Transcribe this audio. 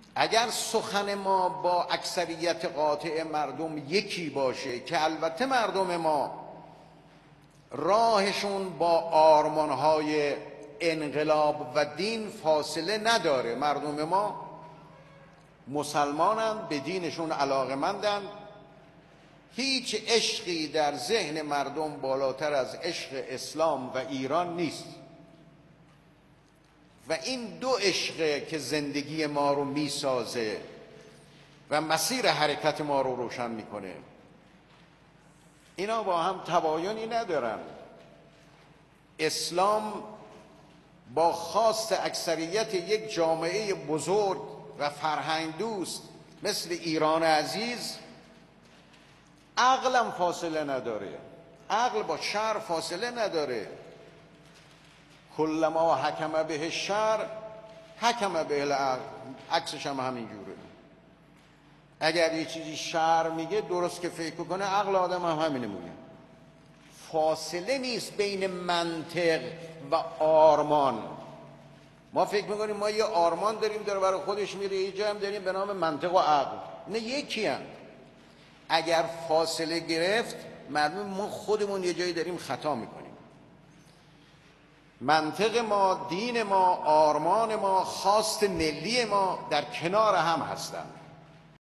اگر سخن ما با اکثریت قاطع مردم یکی باشه، که البته مردم ما راهشون با آرمانهای انقلاب و دین فاصله نداره، مردم ما مسلمانند، به دینشون علاقمندند، هیچ عشقی در ذهن مردم بالاتر از عشق اسلام و ایران نیست و این دو عشقه که زندگی ما رو میسازه و مسیر حرکت ما رو روشن میکنه. اینا با هم تباینی ندارن. اسلام با خواست اکثریت یک جامعه بزرگ و فرهنگ دوست مثل ایران عزیز عقلم فاصله نداره، عقل با شرع فاصله نداره. کلما حکم به شرع حکم به العقل، عکسش هم همینجوره. اگر یه چیزی شرع میگه درست که فکر کنه، عقل آدم هم همینه میگه. فاصله نیست بین منطق و آرمان. ما فکر میکنیم ما یه آرمان داریم داره برای خودش میره، یه جا هم داریم به نام منطق و عقل. نه، یکی هم. اگر فاصله گرفت معلومه ما خودمون یه جایی داریم خطا میکنیم. منطق ما، دین ما، آرمان ما، خواست ملی ما در کنار هم هستند.